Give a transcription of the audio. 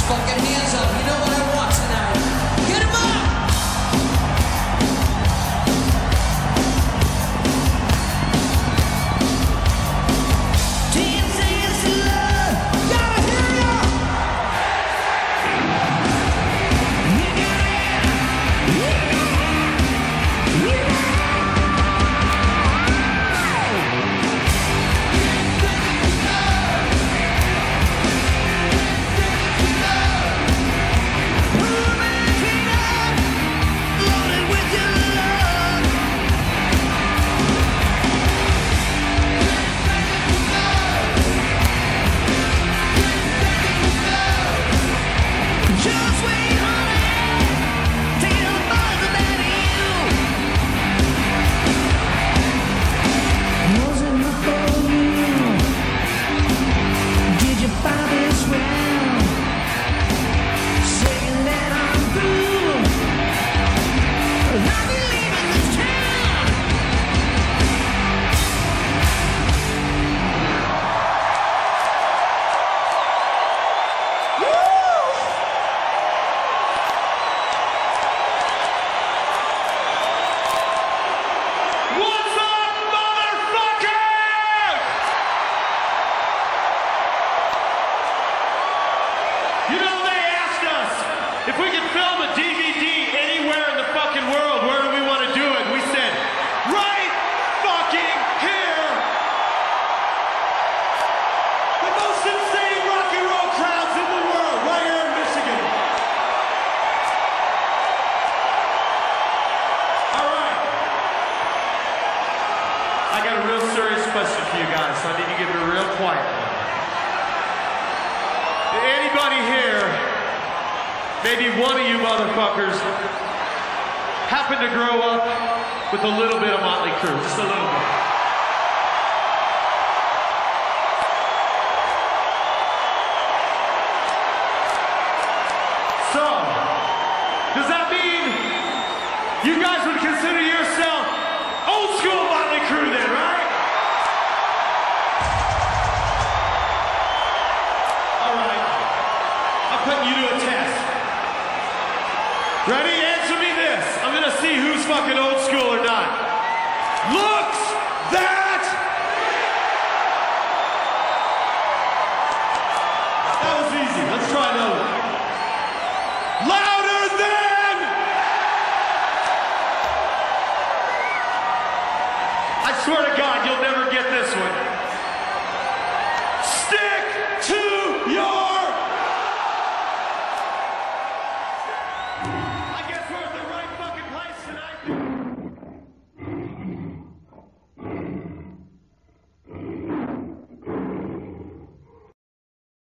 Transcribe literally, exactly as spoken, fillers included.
fucking hands up. You know what I want tonight. Get 'em up! You know, they asked us if we could film a D V D anywhere in the fucking world, where do we want to do it? We said, right fucking here. The most insane rock and roll crowds in the world, right here in Michigan. All right. I got a real serious question for you guys, so I need you to get real quiet. Anybody here, maybe one of you motherfuckers, happened to grow up with a little bit of Motley Crue, just a little bit? So, does that mean you guys would consider yourself old school Motley Crue then, right? Putting you to a test. Ready? Answer me this. I'm gonna see who's fucking old school or not. Looks that. That was easy. Let's try another one. Louder than. I swear to God, you'll never get this one. Stick.